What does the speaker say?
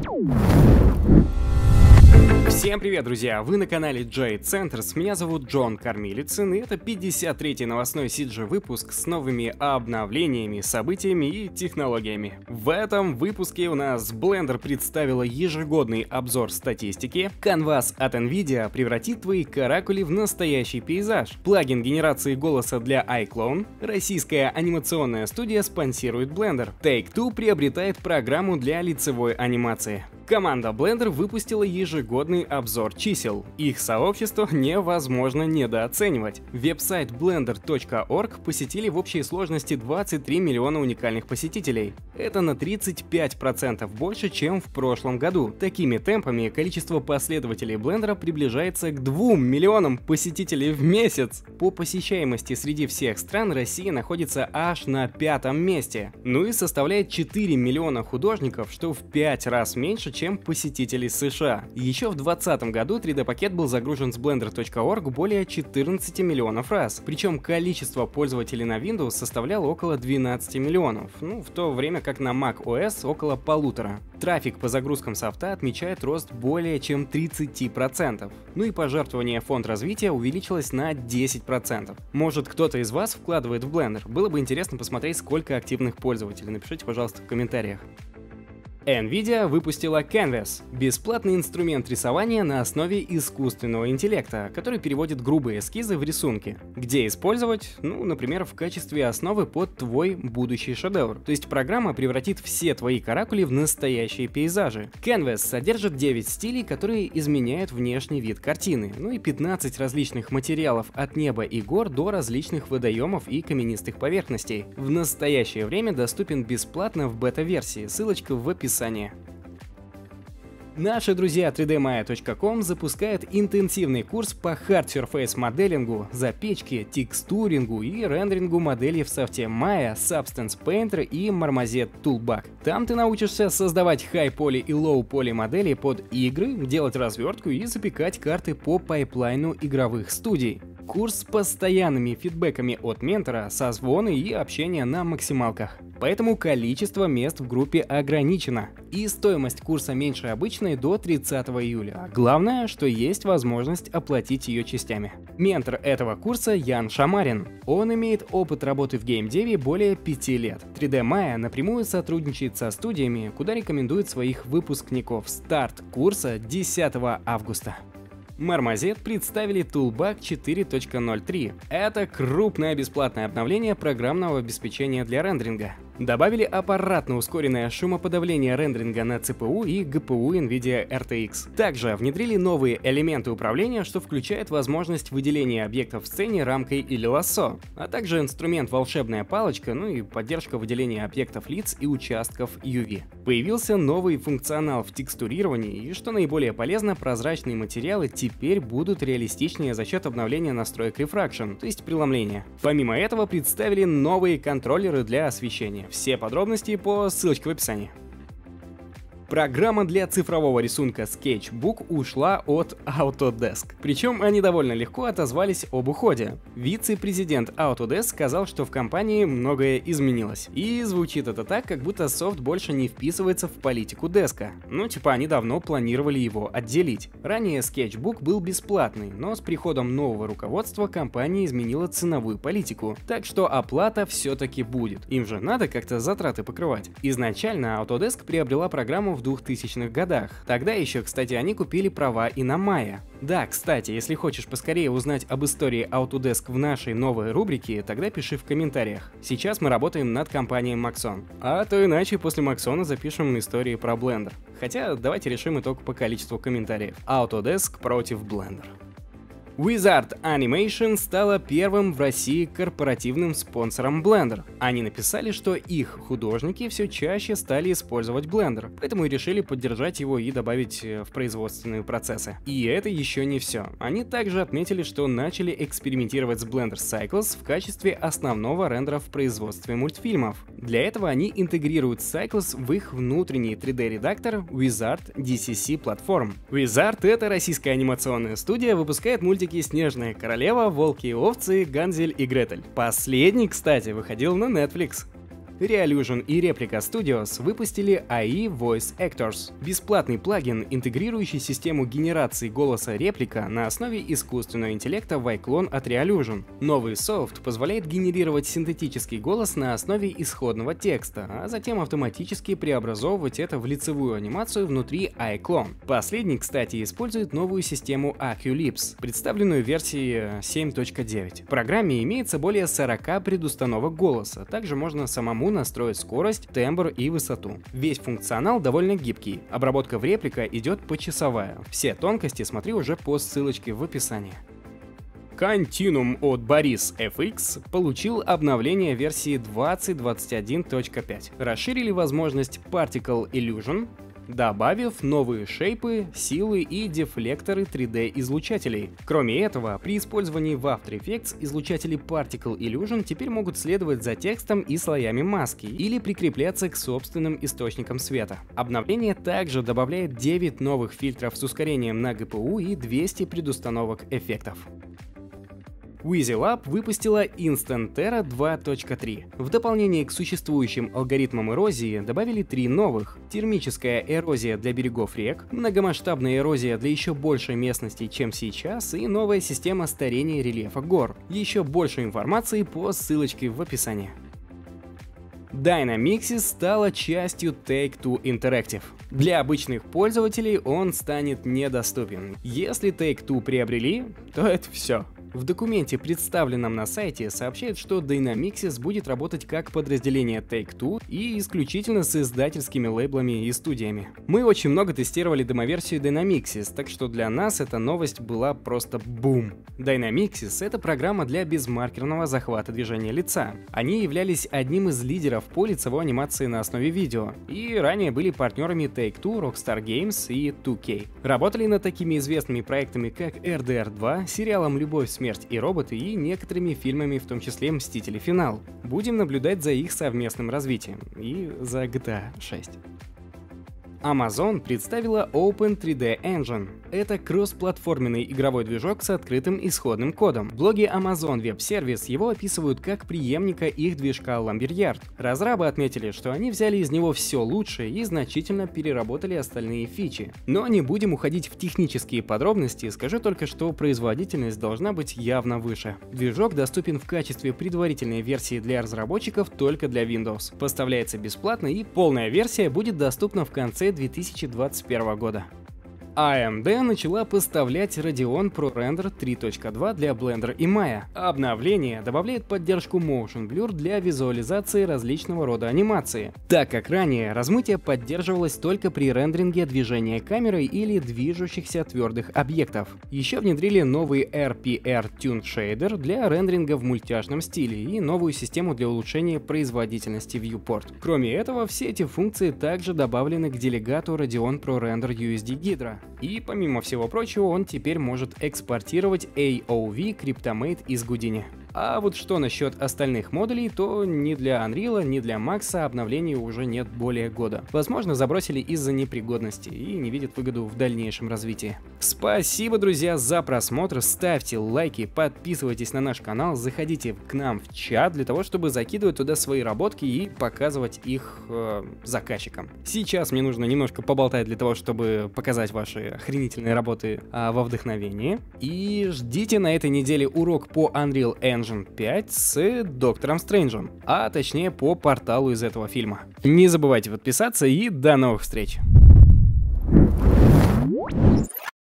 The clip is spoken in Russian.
Всем привет, друзья! Вы на канале Jade Centers, меня зовут Джон Кормилицын, и это 53-й новостной CG-выпуск с новыми обновлениями, событиями и технологиями. В этом выпуске у нас Blender представила ежегодный обзор статистики, Canvas от NVIDIA превратит твои каракули в настоящий пейзаж, плагин генерации голоса для iClone, российская анимационная студия спонсирует Blender, Take-Two приобретает программу для лицевой анимации. Команда Blender выпустила ежегодный обзор чисел. Их сообщество невозможно недооценивать. Веб-сайт blender.org посетили в общей сложности 23 миллиона уникальных посетителей. Это на 35% больше, чем в прошлом году. Такими темпами количество последователей Blender приближается к 2 миллионам посетителей в месяц. По посещаемости среди всех стран Россия находится аж на 5-м месте. Ну и составляет 4 миллиона художников, что в 5 раз меньше, чем посетителей США. Еще в 2020 году 3D-пакет был загружен с blender.org более 14 миллионов раз, причем количество пользователей на Windows составляло около 12 миллионов, в то время как на macOS около 1,5. Трафик по загрузкам софта отмечает рост более чем 30%. Ну и пожертвование фонд развития увеличилось на 10%. Может, кто-то из вас вкладывает в Blender? Было бы интересно посмотреть, сколько активных пользователей. Напишите, пожалуйста, в комментариях. NVIDIA выпустила Canvas — бесплатный инструмент рисования на основе искусственного интеллекта, который переводит грубые эскизы в рисунки. Где использовать? Например, в качестве основы под твой будущий шедевр. То есть программа превратит все твои каракули в настоящие пейзажи. Canvas содержит 9 стилей, которые изменяют внешний вид картины, и 15 различных материалов от неба и гор до различных водоемов и каменистых поверхностей. В настоящее время доступен бесплатно в бета-версии, ссылочка в описании. Наши друзья 3dmaya.com запускают интенсивный курс по Hard Surface моделингу, запечке, текстурингу и рендерингу моделей в софте Maya, Substance Painter и Marmoset Toolbag. Там ты научишься создавать high-poly и low-poly модели под игры, делать развертку и запекать карты по пайплайну игровых студий. Курс с постоянными фидбэками от ментора, созвоны и общение на максималках. Поэтому количество мест в группе ограничено. И стоимость курса меньше обычной до 30 июля. Главное, что есть возможность оплатить ее частями. Ментор этого курса Ян Шамарин. Он имеет опыт работы в геймдеве более 5 лет. 3D Maya напрямую сотрудничает со студиями, куда рекомендует своих выпускников. Старт курса 10 августа. Marmoset представили Toolbag 4.03. Это крупное бесплатное обновление программного обеспечения для рендеринга. Добавили аппаратно ускоренное шумоподавление рендеринга на CPU и GPU NVIDIA RTX. Также внедрили новые элементы управления, что включает возможность выделения объектов в сцене рамкой или лассо, а также инструмент волшебная палочка, и поддержка выделения объектов лиц и участков UV. Появился новый функционал в текстурировании, и что наиболее полезно, прозрачные материалы теперь будут реалистичнее за счет обновления настроек Refraction, то есть преломления. Помимо этого представили новые контроллеры для освещения. Все подробности по ссылочке в описании. Программа для цифрового рисунка Sketchbook ушла от Autodesk. Причем они довольно легко отозвались об уходе. Вице-президент Autodesk сказал, что в компании многое изменилось. И звучит это так, как будто софт больше не вписывается в политику деска. Они давно планировали его отделить. Ранее Sketchbook был бесплатный, но с приходом нового руководства компания изменила ценовую политику. Так что оплата все-таки будет. Им же надо как-то затраты покрывать. Изначально Autodesk приобрела программу в 2000-х годах. Тогда еще, кстати, они купили права и на Maya. Да, кстати, если хочешь поскорее узнать об истории Autodesk в нашей новой рубрике, тогда пиши в комментариях. Сейчас мы работаем над компанией Maxon. А то иначе после Maxon запишем истории про Blender. Хотя давайте решим итог по количеству комментариев. Autodesk против Blender. Wizard Animation стала первым в России корпоративным спонсором Blender. Они написали, что их художники все чаще стали использовать Blender, поэтому и решили поддержать его и добавить в производственные процессы. И это еще не все. Они также отметили, что начали экспериментировать с Blender Cycles в качестве основного рендера в производстве мультфильмов. Для этого они интегрируют Cycles в их внутренний 3D-редактор Wizard DCC Platform. Wizard — это российская анимационная студия, выпускает мультики «Снежная королева», «Волки и овцы», «Ганзель и Гретель». Последний, кстати, выходил на Netflix. Reallusion и Replica Studios выпустили AI Voice Actors — бесплатный плагин, интегрирующий систему генерации голоса Replica на основе искусственного интеллекта Vyclone от Reallusion. Новый софт позволяет генерировать синтетический голос на основе исходного текста, а затем автоматически преобразовывать это в лицевую анимацию внутри iClone. Последний, кстати, использует новую систему Aculips, представленную в версии 7.9. В программе имеется более 40 предустановок голоса, также можно самому настроить скорость, тембр и высоту. Весь функционал довольно гибкий, обработка в Replica идет почасовая. Все тонкости смотри уже по ссылочке в описании. Continuum от Boris FX получил обновление версии 2021.5. Расширили возможность Particle Illusion, добавив новые шейпы, силы и дефлекторы 3D-излучателей. Кроме этого, при использовании в After Effects излучатели Particle Illusion теперь могут следовать за текстом и слоями маски или прикрепляться к собственным источникам света. Обновление также добавляет 9 новых фильтров с ускорением на GPU и 200 предустановок эффектов. WYSIWYG выпустила Instantera 2.3. В дополнение к существующим алгоритмам эрозии добавили 3 новых: термическая эрозия для берегов рек, многомасштабная эрозия для еще большей местности, чем сейчас, и новая система старения рельефа гор. Еще больше информации по ссылочке в описании. Dynamixys стала частью Take-Two Interactive. Для обычных пользователей он станет недоступен. Если Take-Two приобрели, то это все. В документе, представленном на сайте, сообщают, что Dynamixys будет работать как подразделение Take-Two и исключительно с издательскими лейблами и студиями. Мы очень много тестировали демоверсию Dynamixys, так что для нас эта новость была просто бум. Dynamixys — это программа для безмаркерного захвата движения лица. Они являлись одним из лидеров по лицевой анимации на основе видео, и ранее были партнерами Take-Two, Rockstar Games и 2K. Работали над такими известными проектами, как RDR 2, сериалом «Любовь, смерть и роботы» и некоторыми фильмами, в том числе «Мстители. Финал». Будем наблюдать за их совместным развитием и за GTA 6. Amazon представила Open 3D Engine. Это кроссплатформенный игровой движок с открытым исходным кодом. В блоге Amazon Web Service его описывают как преемника их движка Lumberyard. Разрабы отметили, что они взяли из него все лучшее и значительно переработали остальные фичи. Но не будем уходить в технические подробности, скажу только, что производительность должна быть явно выше. Движок доступен в качестве предварительной версии для разработчиков только для Windows. Поставляется бесплатно, и полная версия будет доступна в конце 2021 года. AMD начала поставлять Radeon ProRender 3.2 для Blender и Maya. Обновление добавляет поддержку Motion Blur для визуализации различного рода анимации, так как ранее размытие поддерживалось только при рендеринге движения камеры или движущихся твердых объектов. Еще внедрили новый RPR Tune Shader для рендеринга в мультяшном стиле и новую систему для улучшения производительности Viewport. Кроме этого, все эти функции также добавлены к делегату Radeon ProRender USD Hydra. И помимо всего прочего, он теперь может экспортировать AOV Cryptomate из Houdini. А вот что насчет остальных модулей, то ни для Unreal, ни для Max обновлений уже нет более года. Возможно, забросили из-за непригодности и не видят выгоду в дальнейшем развитии. Спасибо, друзья, за просмотр. Ставьте лайки, подписывайтесь на наш канал, заходите к нам в чат для того, чтобы закидывать туда свои работки и показывать их заказчикам. Сейчас мне нужно немножко поболтать для того, чтобы показать ваши охренительные работы во вдохновении. И ждите на этой неделе урок по Unreal Engine 5 с Доктором Стрэнджем, а точнее по порталу из этого фильма. Не забывайте подписаться и до новых встреч!